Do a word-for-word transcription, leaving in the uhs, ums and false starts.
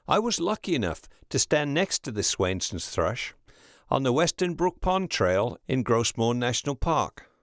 I was lucky enough to stand next to the Swainson's thrush on the Western Brook Pond Trail in Grossmoor National Park.